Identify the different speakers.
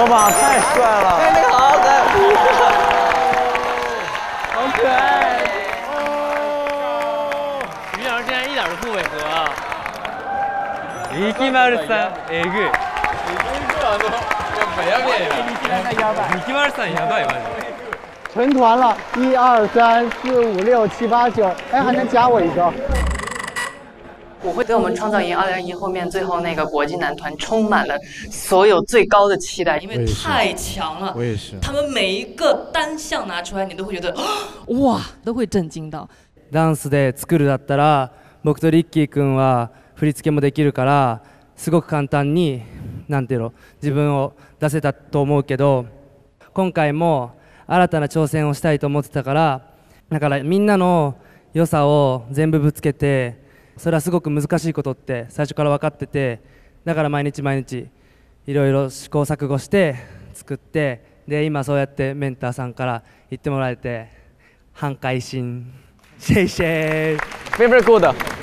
Speaker 1: 吧，太帅了！
Speaker 2: 哎，那个好可爱，
Speaker 1: 好可爱！
Speaker 3: 于老师现在一点都不违和啊！
Speaker 1: 力丸さん、えぐい。
Speaker 2: やっぱやべえな。
Speaker 1: 力丸さんやばいマジで。
Speaker 4: 成团了，1、2、3、4、5、6、7、8、9，哎，还能加我一个。
Speaker 5: 我会对我们创造营2021后面最后那个国际男团充满了所有最高的期待，因为太强了。
Speaker 6: 我也是。
Speaker 5: 他们每一个单项拿出来，你都会觉得哇，都会震惊到。
Speaker 7: ダンスで作るだったら、僕とリッキー君は振り付けもできるから、すごく簡単になんていうの自分を出せたと思うけど、今回も新たな挑戦をしたいと思ってたから、だからみんなの良さを全部ぶつけて、それはすごく難しいことって最初から分かってて、だから毎日毎日いろいろ試行錯誤して作って、で今そうやってメンターさんから言ってもらえて半会心。谢谢。
Speaker 1: Favorite good。